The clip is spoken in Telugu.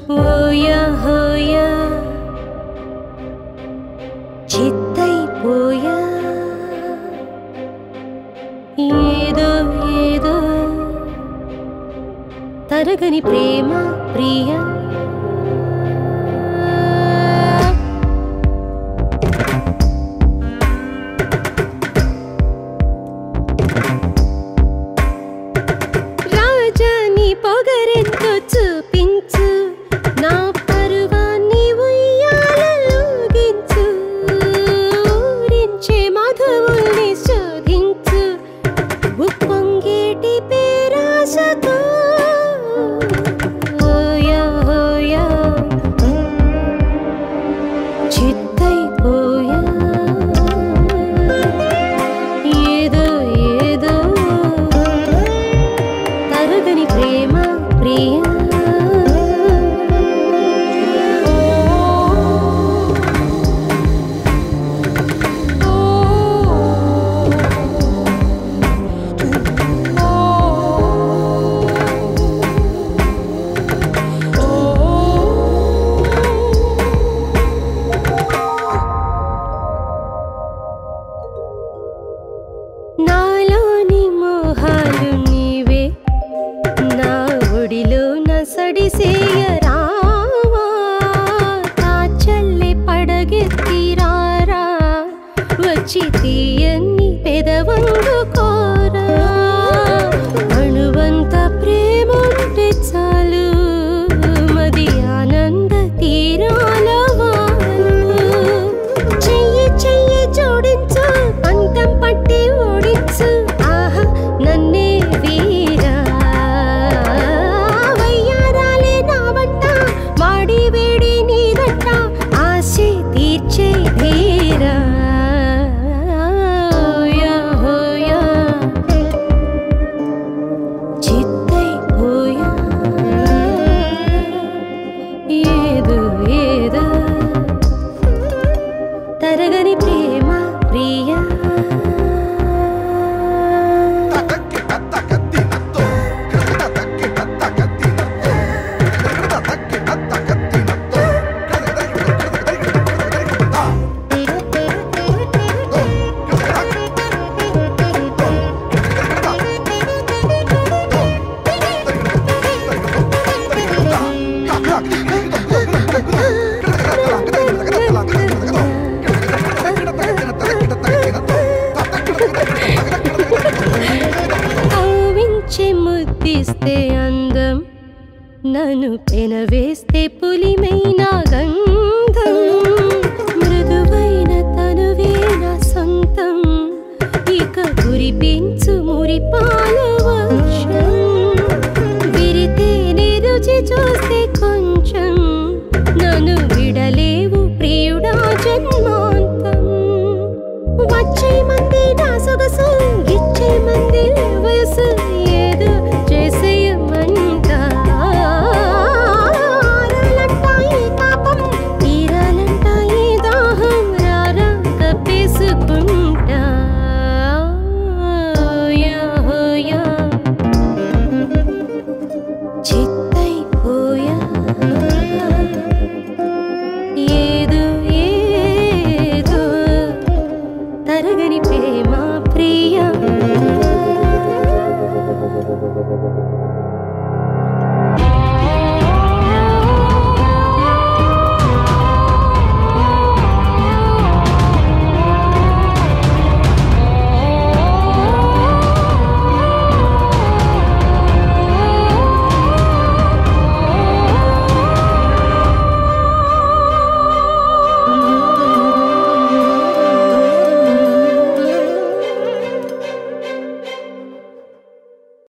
ఓయా హోయా చిత్తైపోయా ఏదో ఏదో తరగని ప్రేమ ప్రియా రాజాని పొగరెంతో చూపించు నా పరువాన్ని ఉయ్యాలలోగించు ఊరించే మధువుల్ని శోధించు ఉప్పొంగేటి పేరాశతో హోయా హోయా చిత్తైపోయా ఏదో ఏదో తరగని ప్రేమ ప్రియా నాలోని మోహాలు నీవే నా ఒడిలో నసడిసేయరావా తాచల్లే పడగెత్తిరారా వచ్చి తీయన్ని పెదవందుకోరా అణువంత ప్రేమంటే చాలు మది ఆనంద తీరాల వాలు చెయ్యి చెయ్యి జోడించు పంతం పట్టి ఓడించు ఆహా నన్నే వీరా వయ్యారాలే నా వంట వాడి వేడి నీదంట ఆశే తీర్చే ధీరా హోయా హోయా చిత్తైపోయా ఏదో ఏదో తరగని ప్రేమ ప్రియా కవ్వించే ముద్దిస్తే అందం నన్ను పెనవేస్తే పులిమైనా గంధం